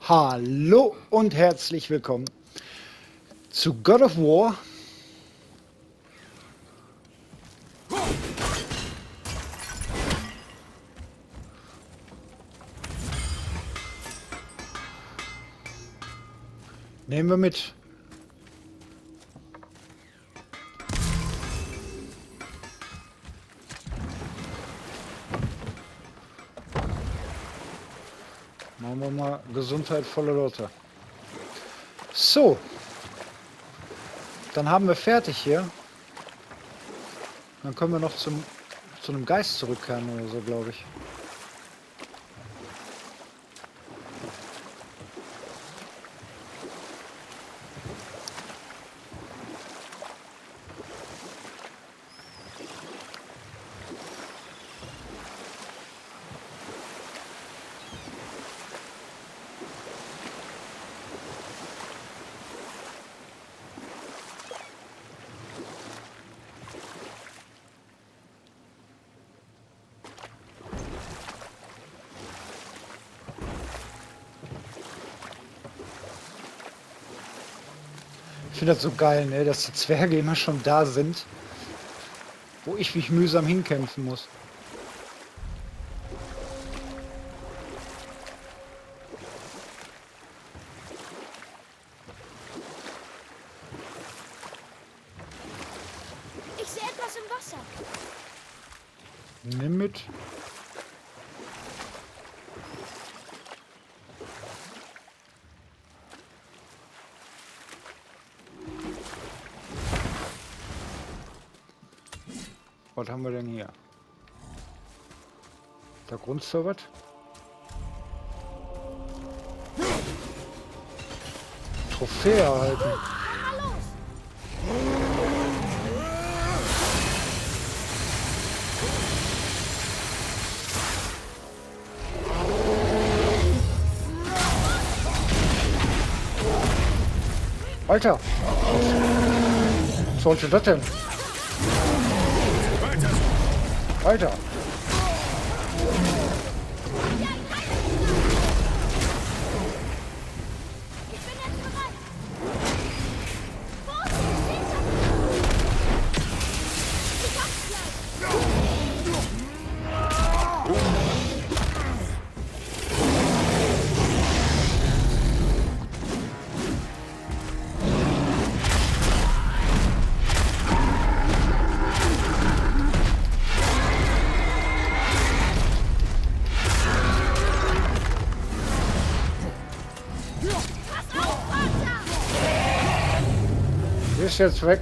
Hallo und herzlich willkommen zu God of War. Nehmen wir mit. Machen wir mal Gesundheit volle Lotte. So. Dann haben wir fertig hier. Dann können wir noch zu einem Geist zurückkehren oder so, glaube ich. Ich finde das so geil, ne, dass die Zwerge immer schon da sind, wo ich mich mühsam hinkämpfen muss. Ich sehe etwas im Wasser. Nimm mit. Was haben wir denn hier? Der Grundserver? Trophäe erhalten. Alter! Was sollte das denn? Alter! Ich bin jetzt bereit. Ich hab's gleich. Pass auf, Vater! Ist jetzt weg.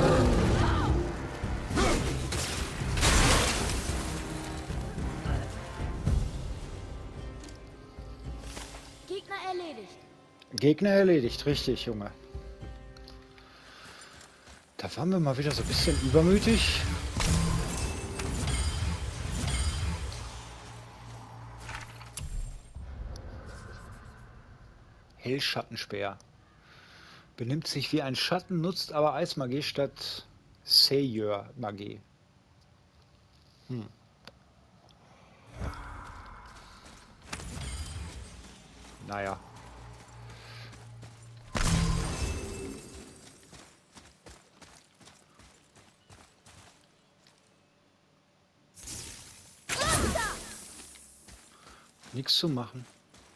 Gegner erledigt. Gegner erledigt, richtig, Junge. Da waren wir mal wieder so ein bisschen übermütig. Hellschattenspeer. Benimmt sich wie ein Schatten, nutzt aber Eismagie statt Seieur-Magie. Naja. Nichts zu machen.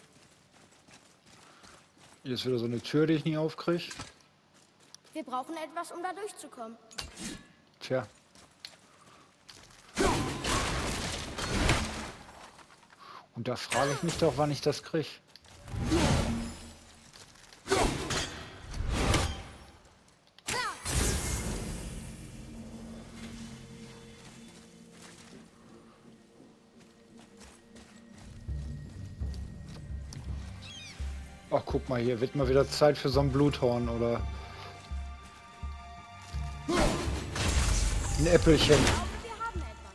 Hier ist wieder so eine Tür, die ich nie aufkriege. Wir brauchen etwas, um da durchzukommen. Tja. Und da frage ich mich doch, wann ich das kriege. Ach, guck mal, hier wird mal wieder Zeit für so ein Bluthorn oder ein Äppelchen. Ich glaube, wir haben etwas.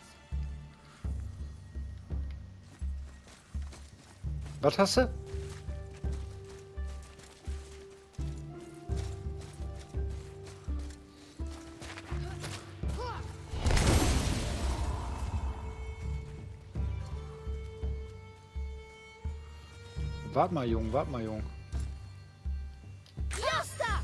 Was hast du? Wart mal, Jung, wart mal, Jung. Laster!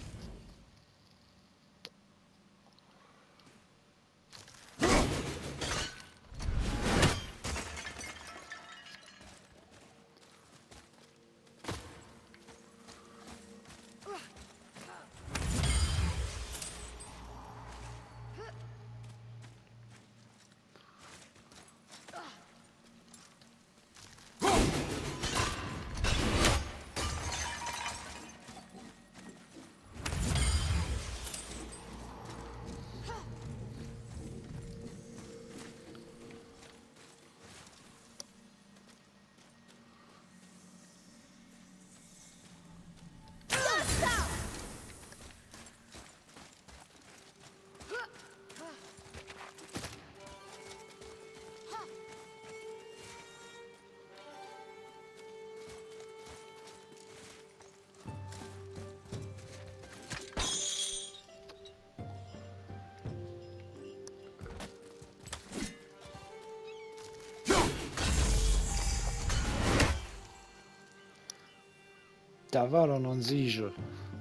Da war doch noch ein Siegel.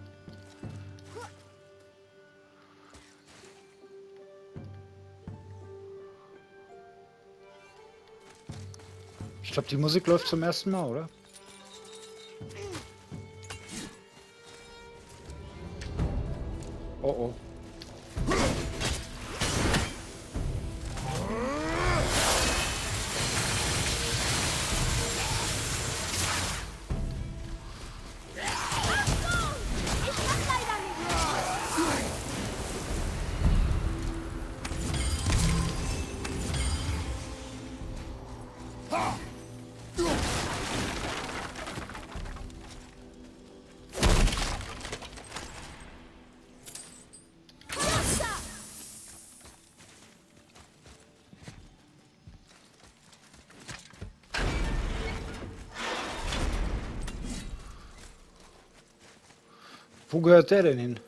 Ich glaube, die Musik läuft zum ersten Mal, oder? Oh oh. Ich kann leider nicht. Laster! Wo gehört der denn hin?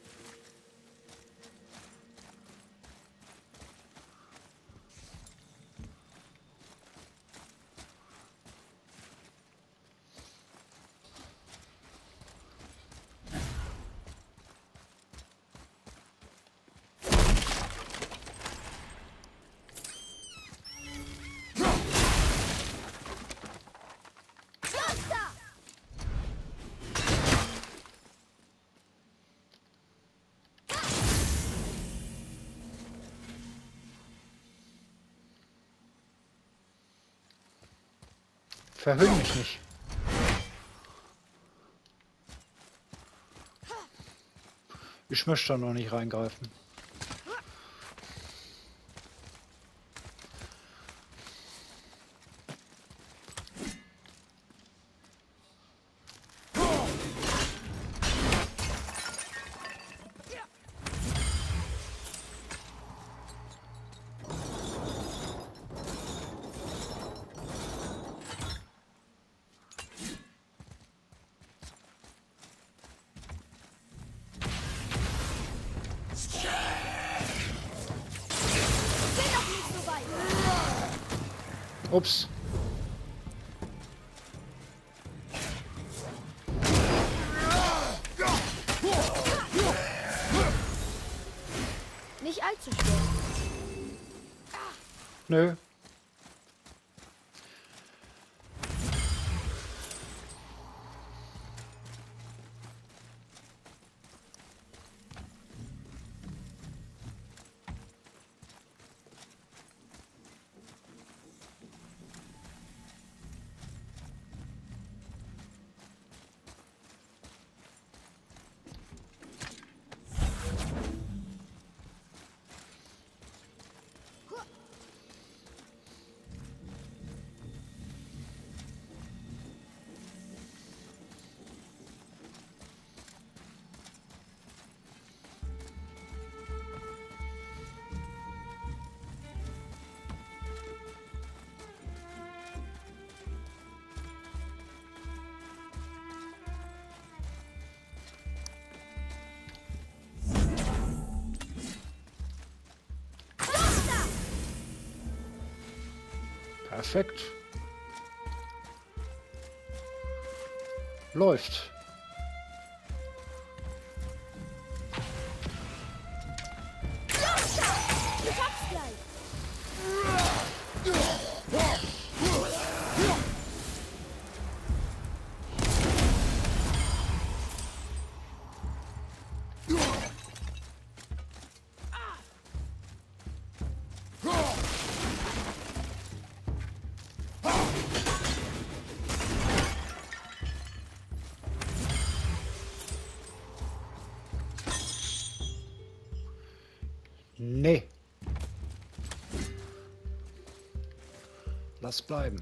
Laster! Verhöhn mich nicht. Ich möchte da noch nicht reingreifen. Bin noch nicht so weit. Ups. Nicht allzu schwer. Nö. Perfekt. Läuft. Ich hab's gleich. Nee. Lass bleiben.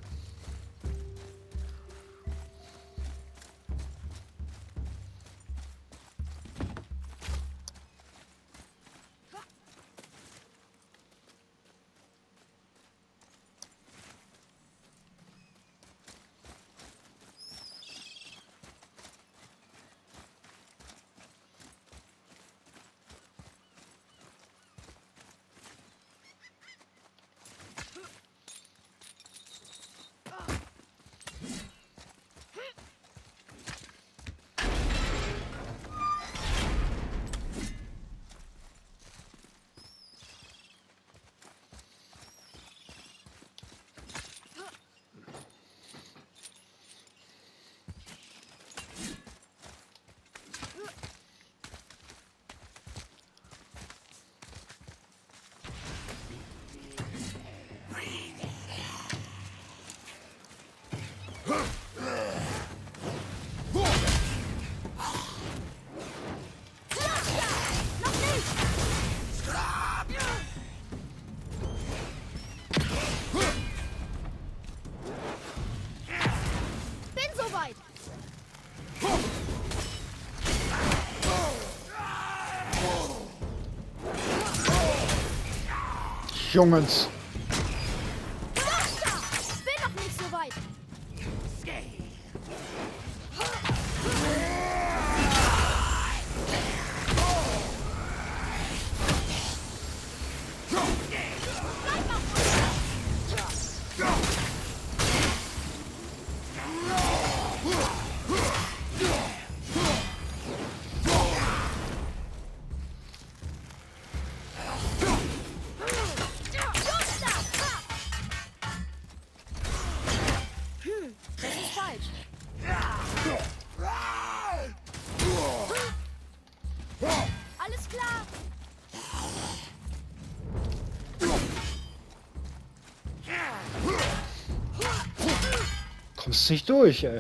Bin soweit. Jungens. Bin noch nicht so weit. Bleib auf uns. Das ist falsch. Alles klar. Kommst nicht durch, ey.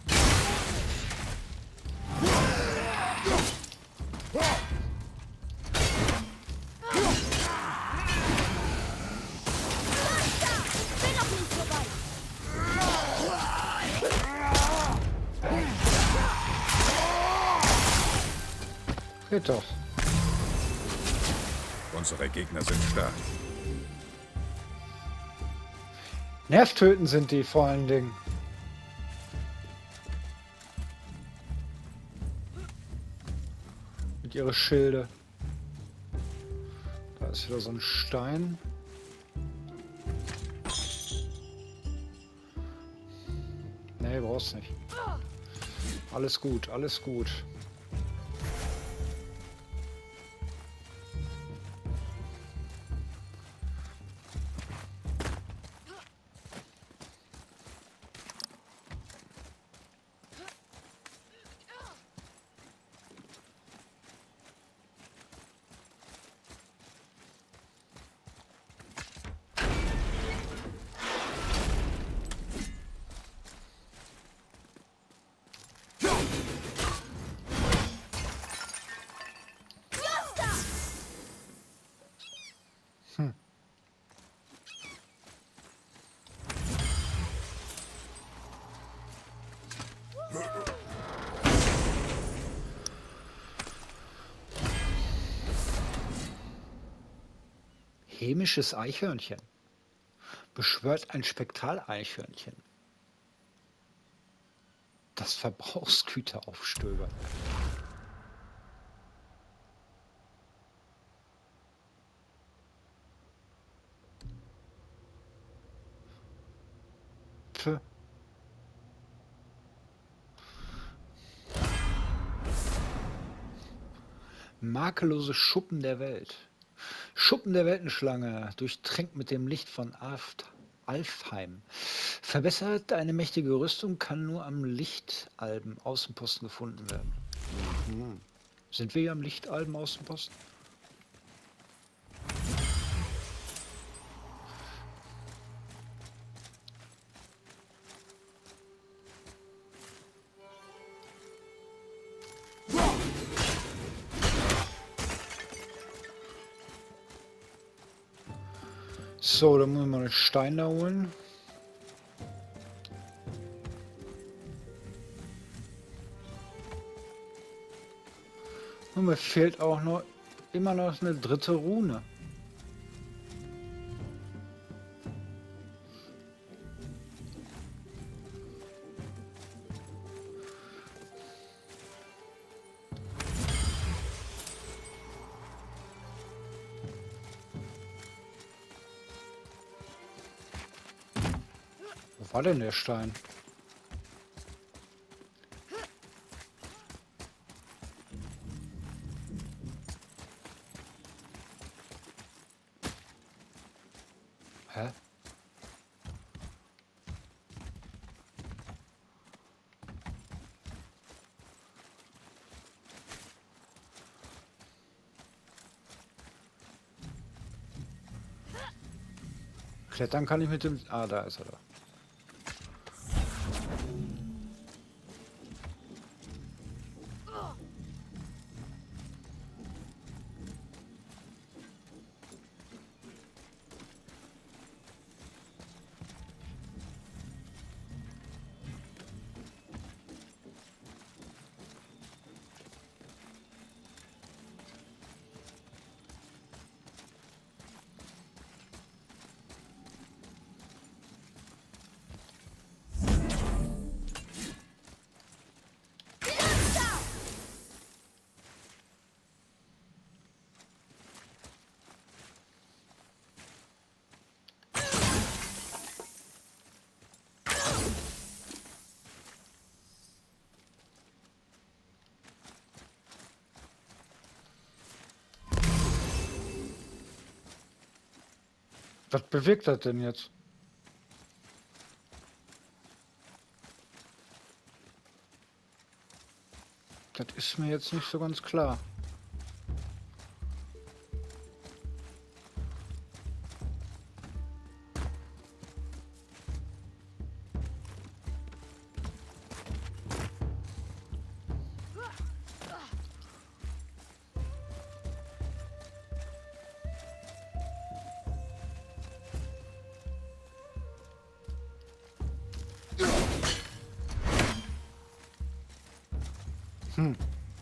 Bin noch nicht so weit. Geht doch. Unsere Gegner sind stark. Nervtöten sind die vor allen Dingen. Mit ihre Schilde. Da ist wieder so ein Stein. Nee, brauchst nicht. Alles gut, alles gut. Hämisches Eichhörnchen. Beschwört ein Spektral-Eichhörnchen. Das Verbrauchsgüteraufstöber. Pff. Makellose Schuppen der Welt. Schuppen der Weltenschlange, durchtränkt mit dem Licht von Alfheim. Verbessert, eine mächtige Rüstung kann nur am Lichtalben Außenposten gefunden werden. Mhm. Sind wir hier am Lichtalben Außenposten? So, dann müssen wir mal einen Stein da holen. Und mir fehlt auch noch immer noch eine dritte Rune. Wo war denn der Stein? Hä? Klettern kann ich mit dem... Ah, da ist er da. Was bewirkt das denn jetzt? Das ist mir jetzt nicht so ganz klar. Hm.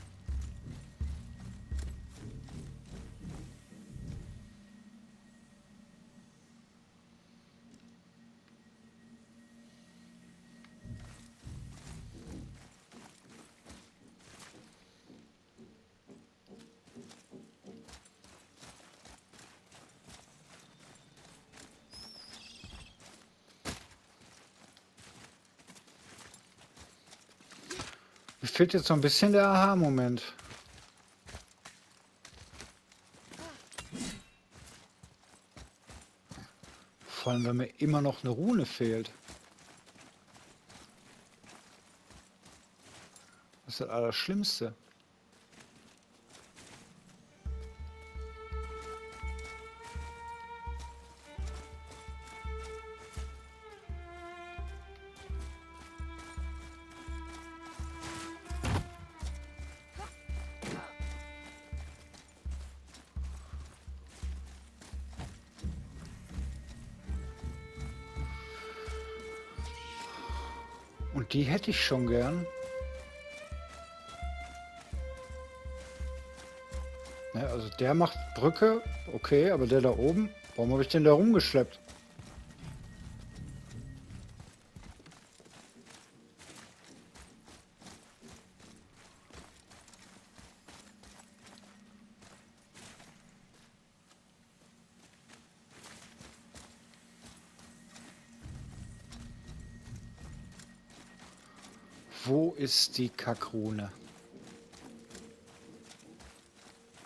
Mir fehlt jetzt so ein bisschen der Aha-Moment. Vor allem, wenn mir immer noch eine Rune fehlt. Das ist das Allerschlimmste. Und die hätte ich schon gern. Ja, also der macht Brücke, okay, aber der da oben, warum habe ich den da rumgeschleppt? Wo ist die Kackrune?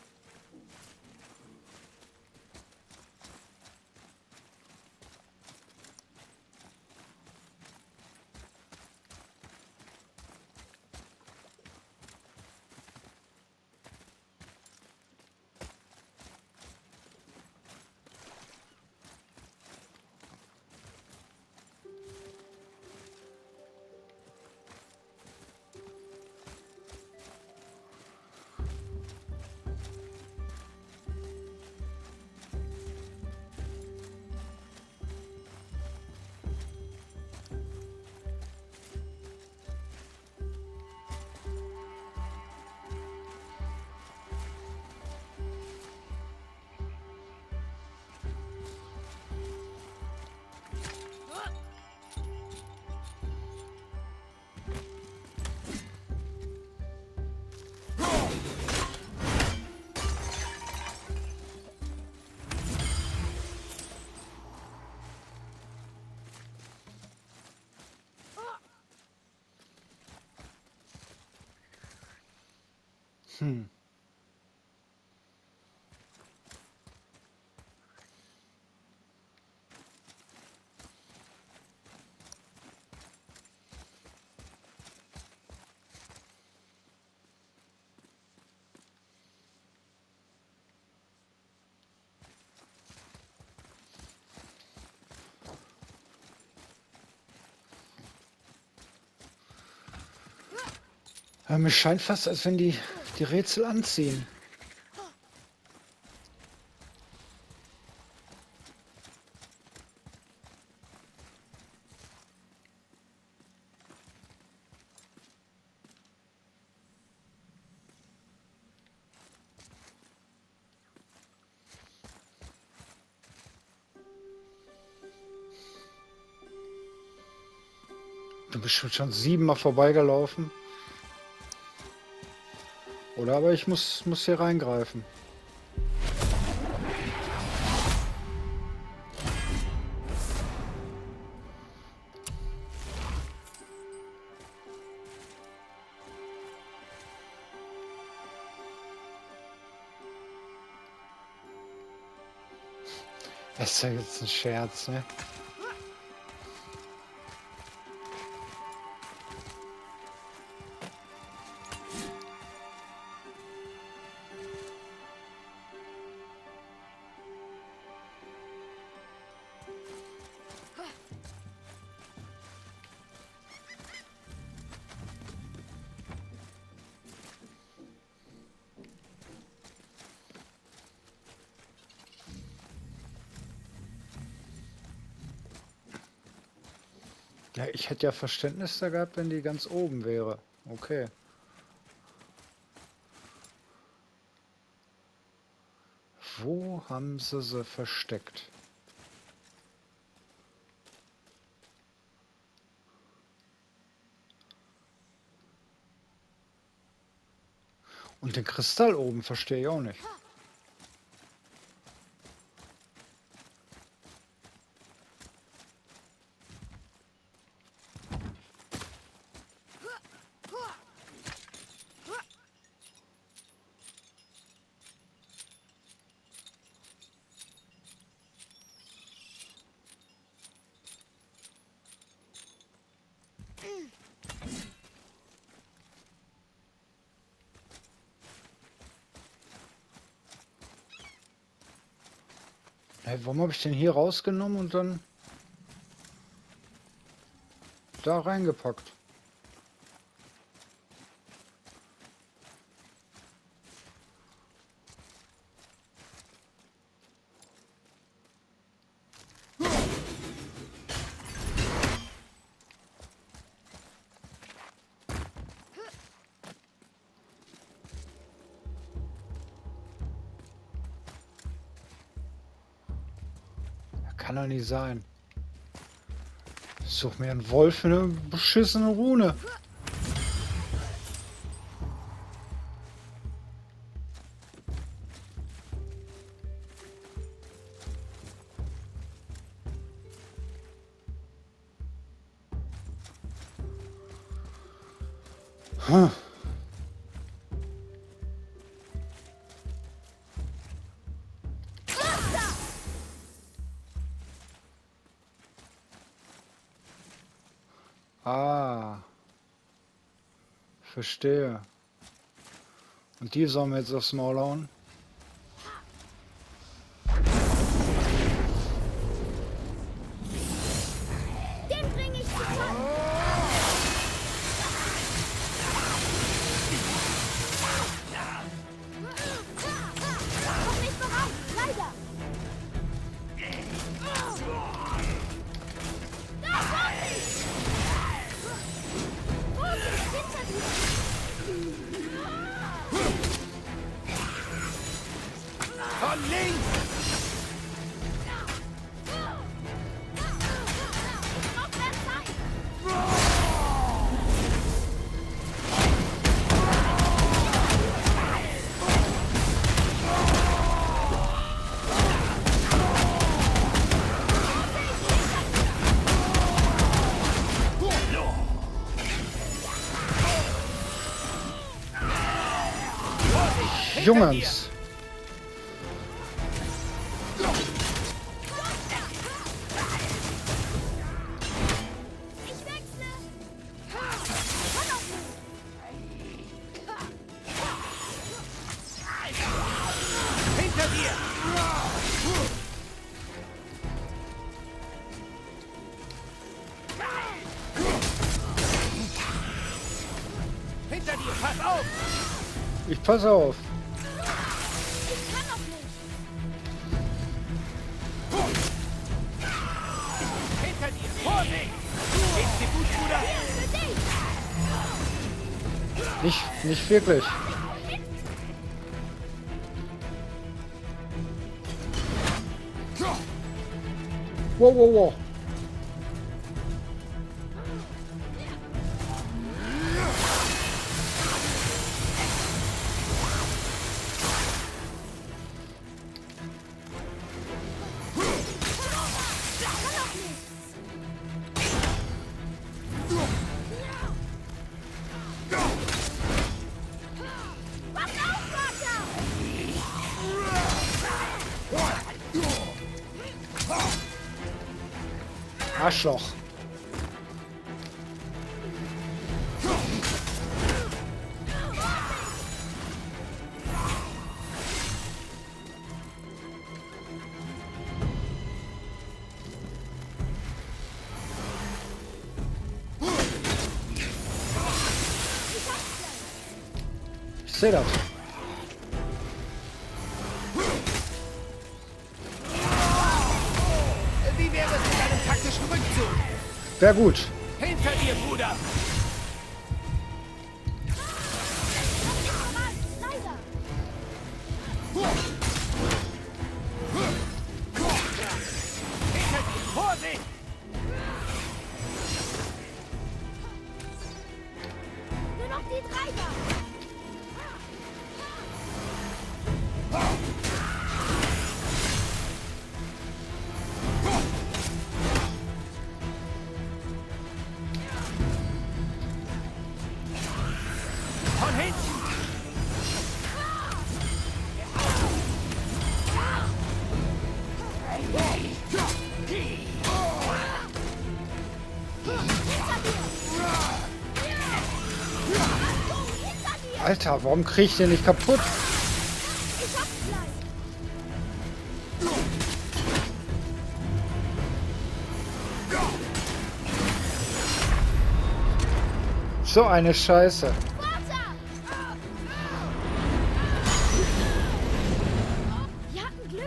Hm. Ja, mir scheint fast, als wenn die Rätsel anziehen. Du bist schon 7-mal vorbeigelaufen. Oder aber ich muss hier reingreifen. Das ist ja jetzt ein Scherz, ne? Ja, ich hätte ja Verständnis da gehabt, wenn die ganz oben wäre. Okay. Wo haben sie versteckt? Und den Kristall oben verstehe ich auch nicht. Hey, warum habe ich den hier rausgenommen und dann da reingepackt? Kann doch nicht sein. Ich such mir einen Wolf für eine beschissene Rune. Hm. Ah, verstehe. Und die sollen wir jetzt aufs Maul hauen? Den bring ich zu Fall. Noch nicht bereit, leider. Da kommt ich! Vorsicht, hinter dir! Von links! Noch mehr Zeit! Jungens. Ich wechsle. Komm auf mich. Hinter dir! Hinter dir, pass auf! Ich pass auf. Ich kann noch nicht. Hinter dir! Vorsicht! Geht's dir gut, Bruder? Für dich. Nicht wirklich. Wow, wow, wow. Pass auf, Vater. Arschloch. Ich sehe das. Wie wäre es mit einem taktischen Rückzug? Wäre gut. Hinter dir, Bruder! Leider. Hinter dir! Vorsicht! Nur noch die drei da. Von hinten! Alter, warum krieg ich den nicht kaputt? Ich hab's gleich. So eine Scheiße. Vater. Wir hatten Glück.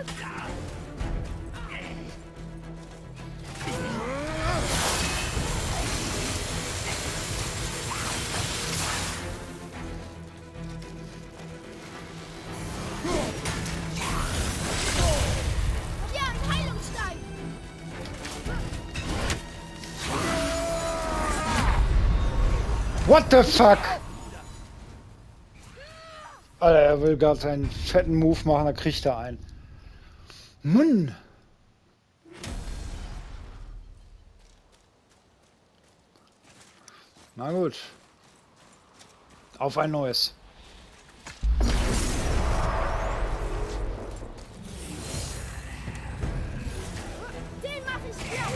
Ja, ein Heilungsstein. What the fuck? Alter, er will gerade seinen fetten Move machen, da kriegt er einen. Mann. Na gut. Auf ein neues. Den mach ich platt.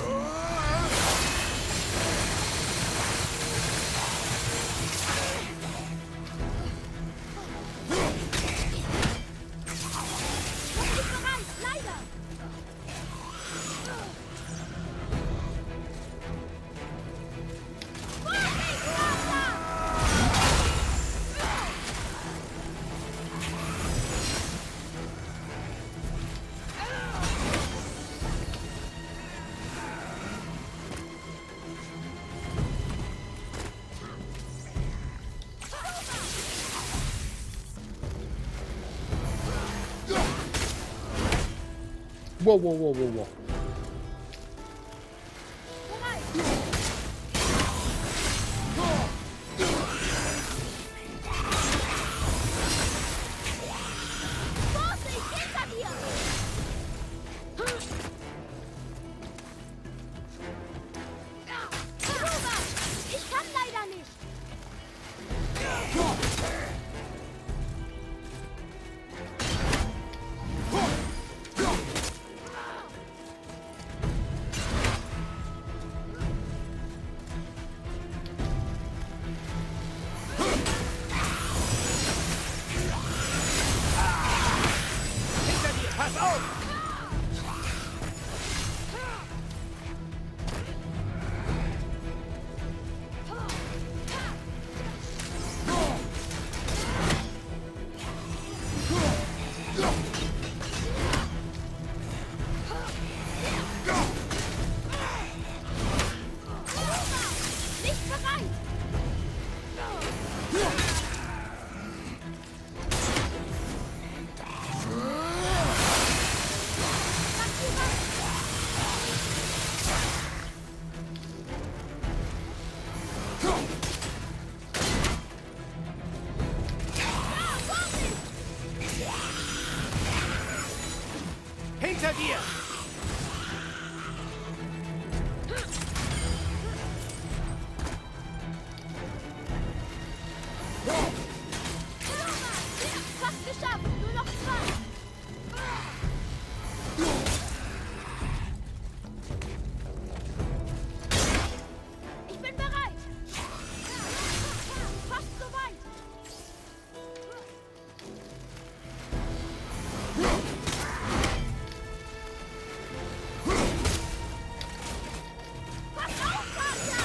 Noch nicht bereit. Leider. Vorsicht, Vater. Wow, wow, wow, wow, wow. Bereit. Vorsicht, hinter dir. Rüber. Ich kann leider nicht. Hinter dir! Fast geschafft. Nur noch 2. Ich bin bereit. Fast soweit. Pass auf, Vater!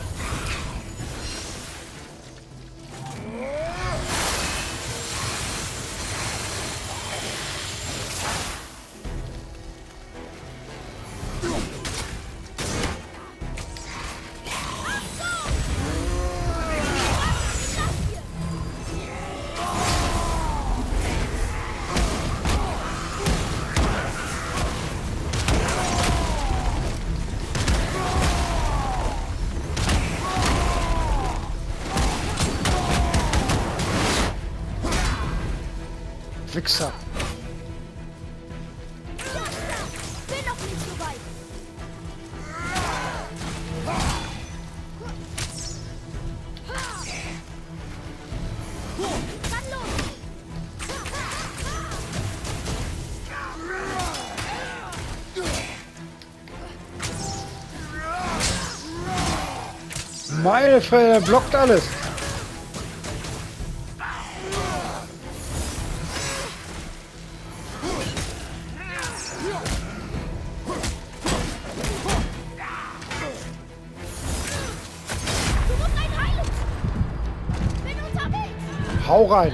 Wichser. Bin noch nicht so weit. Dann los. Meine Fresse, er blockt alles. Du musst ein heilen. Bin unterwegs. Hau rein.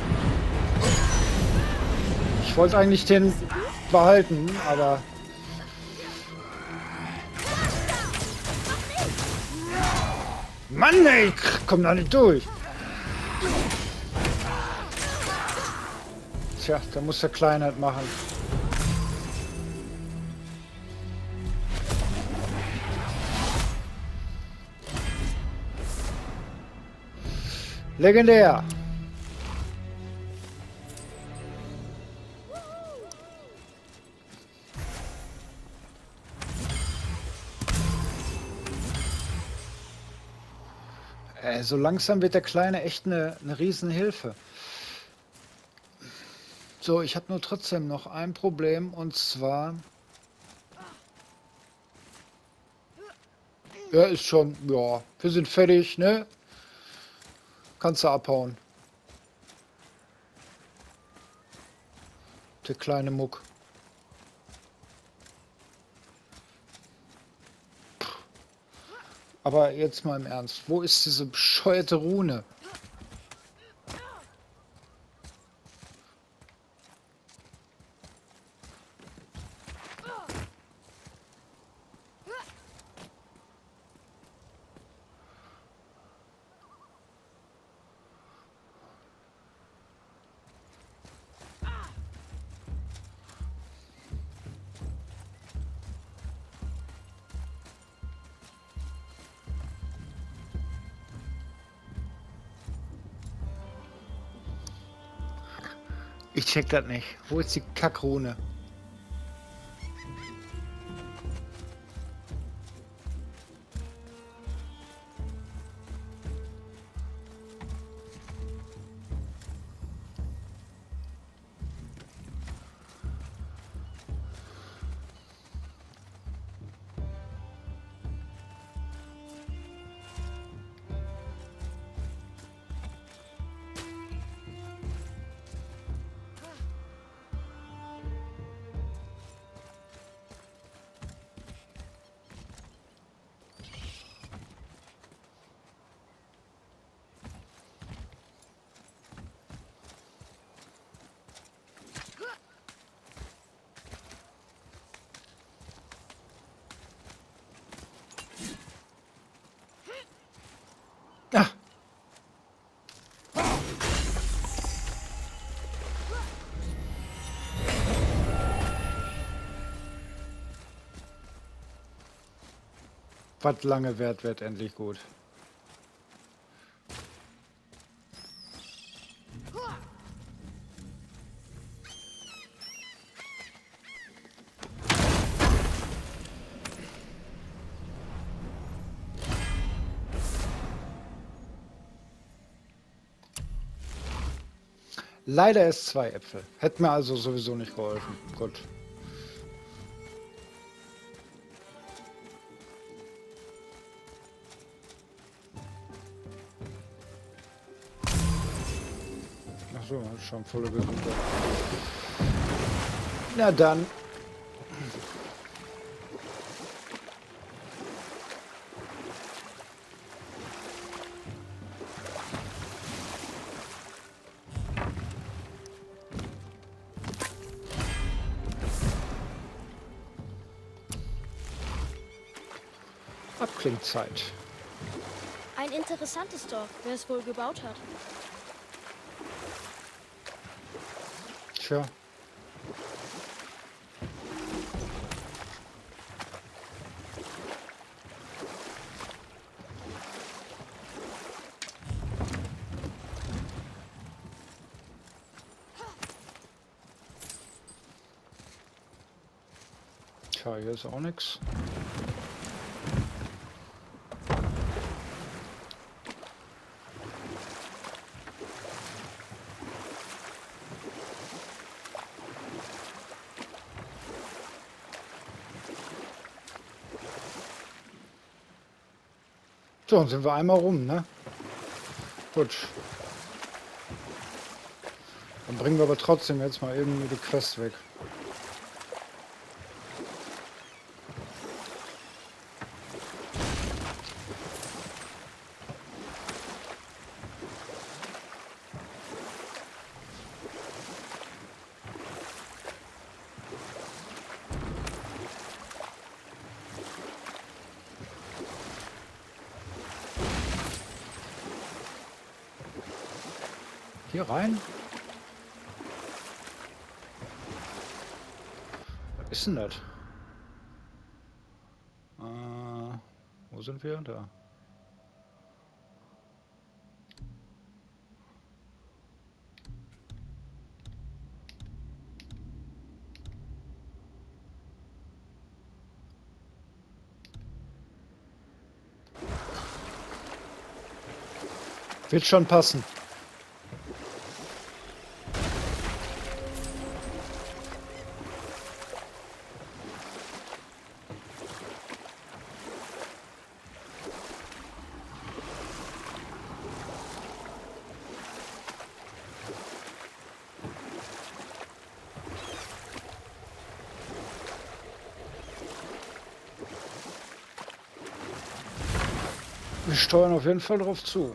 Ich wollte eigentlich den behalten, aber Mann, ey, ich komm da nicht durch. Tja, da muss der Kleinheit machen. Legendär. So langsam wird der Kleine echt eine Riesenhilfe. So, ich habe nur trotzdem noch ein Problem, und zwar... Ja, ist schon, ja, wir sind fertig, ne? Kannst du abhauen. Der kleine Muck. Aber jetzt mal im Ernst, wo ist diese bescheuerte Rune? Ich check das nicht. Wo ist die Kackrune? Ah. Was lange währt, wird endlich gut. Leider erst 2 Äpfel. Hätte mir also sowieso nicht geholfen. Gut. Ach so, schon volle Gesundheit. Na dann. Abklingzeit. Ein interessantes Dorf, wer es wohl gebaut hat. Tja. Tja, hier ist auch nichts. So, dann sind wir einmal rum, ne? Gut. Dann bringen wir aber trotzdem jetzt mal irgendwie die Quest weg. Hier rein? Was ist denn das? Wo sind wir? Da. Wird schon passen. Wir steuern auf jeden Fall drauf zu.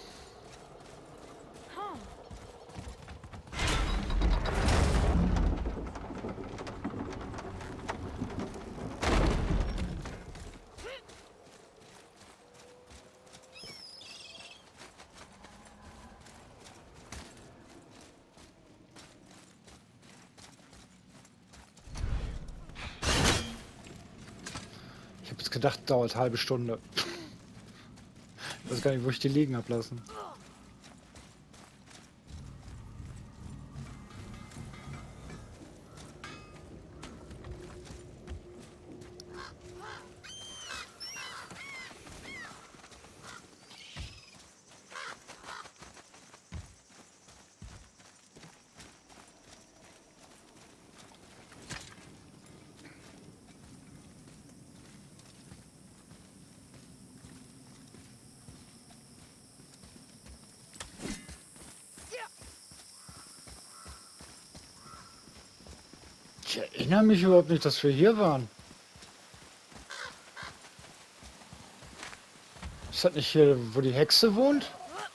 Ich habe jetzt gedacht, dauert halbe Stunde. Ich weiß gar nicht, wo ich die liegen habe lassen. Ich erinnere mich überhaupt nicht, dass wir hier waren. Ist das nicht hier, wo die Hexe wohnt?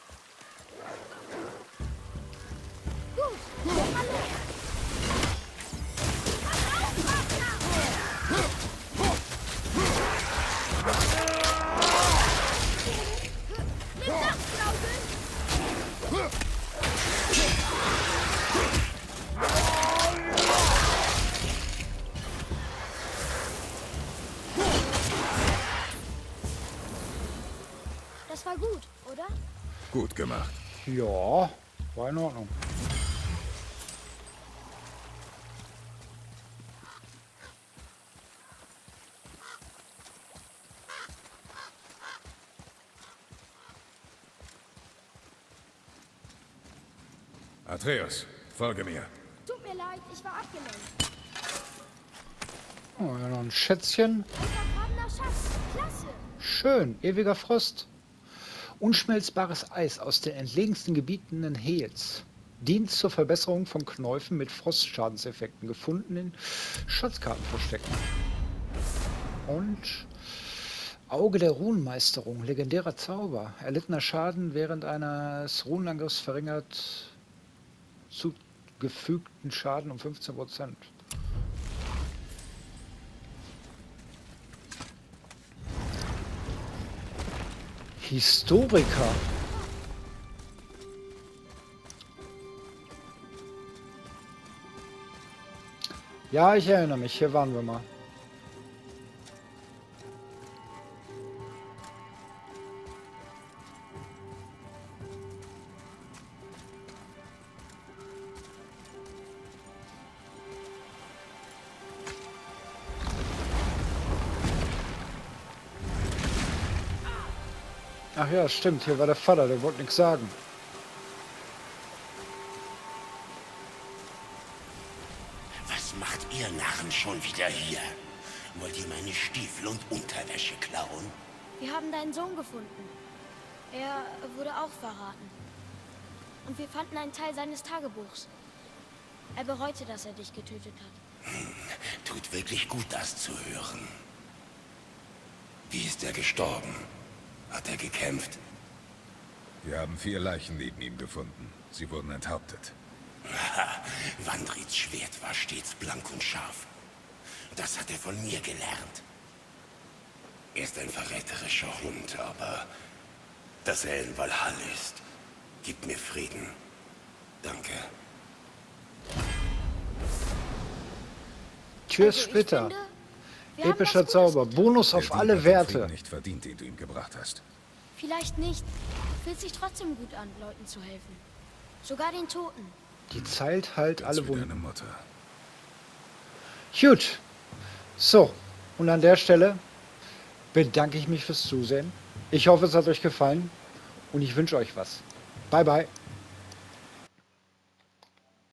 Das war gut, oder? Gut gemacht. Ja, war in Ordnung. Atreus, folge mir. Tut mir leid, ich war abgelenkt. Oh, ja, noch ein Schätzchen. Ein vergrabener Schatz. Klasse. Schön, ewiger Frost. Unschmelzbares Eis aus den entlegensten Gebieten in Hels. Dient zur Verbesserung von Knäufen mit Frostschadenseffekten, gefunden in Schatzkartenverstecken. Und Auge der Runenmeisterung, legendärer Zauber. Erlittener Schaden während eines Runenangriffs verringert zugefügten Schaden um 15%. Historiker. Ja, ich erinnere mich. Hier waren wir mal. Ach ja, stimmt. Hier war der Vater. Der wollte nichts sagen. Was macht ihr Narren schon wieder hier? Wollt ihr meine Stiefel und Unterwäsche klauen? Wir haben deinen Sohn gefunden. Er wurde auch verraten. Und wir fanden einen Teil seines Tagebuchs. Er bereute, dass er dich getötet hat. Tut wirklich gut, das zu hören. Wie ist er gestorben? Hat er gekämpft? Wir haben 4 Leichen neben ihm gefunden. Sie wurden enthauptet. Haha, Wandrids Schwert war stets blank und scharf. Das hat er von mir gelernt. Er ist ein verräterischer Hund, aber dass er in Valhall ist, gibt mir Frieden. Danke. Tür ist Also, ich Splitter. finde, wir haben Epischer was Gutes Zauber. getan. Bonus Der auf Dieb alle hat den Frieden Werte. nicht verdient, den du ihm gebracht hast. Vielleicht nicht. Fühlt sich trotzdem gut an, Leuten zu helfen. Sogar den Toten. Die Zeit heilt Ganz alle wie Wunden. deine Mutter. Gut. So. Und an der Stelle bedanke ich mich fürs Zusehen. Ich hoffe, es hat euch gefallen. Und ich wünsche euch was. Bye, bye.